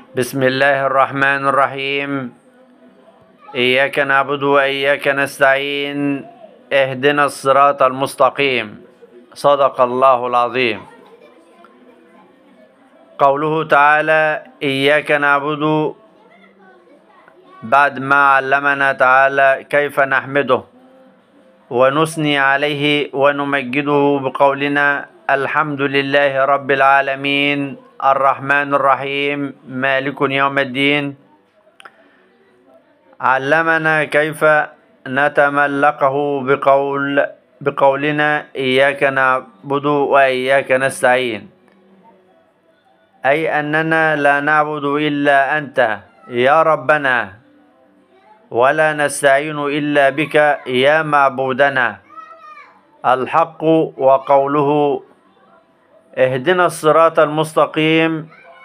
بسم الله الرحمن الرحيم. إياك نعبد وإياك نستعين. اهدنا الصراط المستقيم. صدق الله العظيم. قوله تعالى إياك نعبد، بعد ما علمنا تعالى كيف نحمده ونثني عليه ونمجده بقولنا الحمد لله رب العالمين الرحمن الرحيم مالك يوم الدين، علمنا كيف نتملقه بقولنا إياك نعبد وإياك نستعين، أي أننا لا نعبد إلا أنت يا ربنا، ولا نستعين إلا بك يا معبودنا الحق. وقوله اهدنا الصراط المستقيم،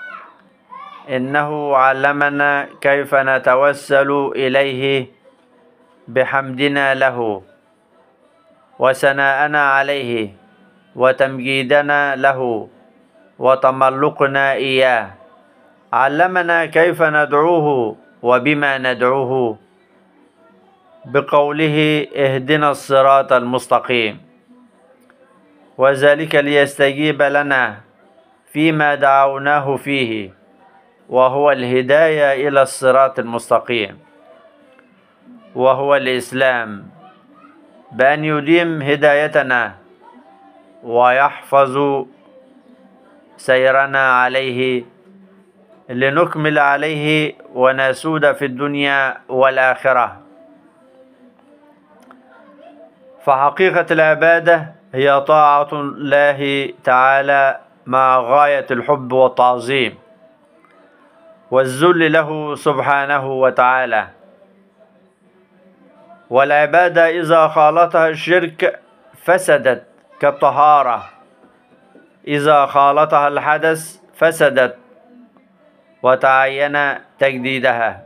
إنه علمنا كيف نتوسل إليه بحمدنا له وثناءنا عليه وتمجيدنا له وتملقنا إياه. علمنا كيف ندعوه وبما ندعوه بقوله اهدنا الصراط المستقيم، وذلك ليستجيب لنا فيما دعوناه فيه، وهو الهداية إلى الصراط المستقيم، وهو الإسلام، بأن يديم هدايتنا ويحفظ سيرنا عليه لنكمل عليه ونسود في الدنيا والآخرة. فحقيقة العبادة هي طاعة الله تعالى مع غاية الحب والتعظيم والذل له سبحانه وتعالى. والعبادة إذا خالطها الشرك فسدت كالطهارة، إذا خالطها الحدث فسدت وتعين تجديدها.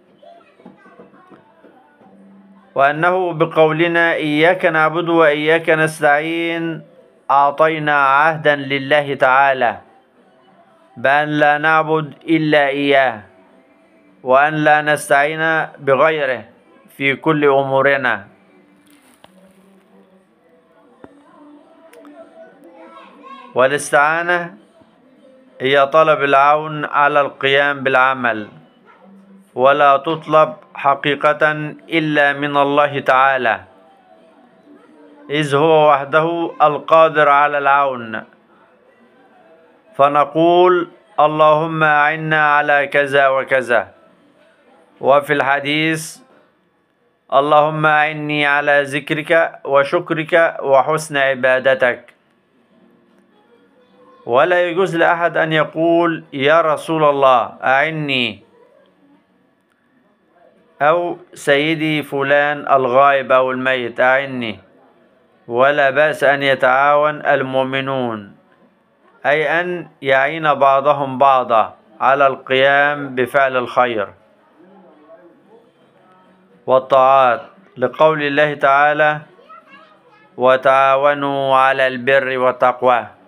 وأنه بقولنا إياك نعبد وإياك نستعين أعطينا عهدا لله تعالى بأن لا نعبد إلا إياه، وأن لا نستعين بغيره في كل أمورنا. والاستعانة هي طلب العون على القيام بالعمل، ولا تطلب حقيقة إلا من الله تعالى، إذ هو وحده القادر على العون. فنقول اللهم أعنا على كذا وكذا، وفي الحديث اللهم أعني على ذكرك وشكرك وحسن عبادتك. ولا يجوز لأحد أن يقول يا رسول الله أعني، أو سيدي فلان الغائب أو الميت أعني. ولا بأس أن يتعاون المؤمنون، أي أن يعين بعضهم بعضا على القيام بفعل الخير والطاعات، لقول الله تعالى وتعاونوا على البر والتقوى.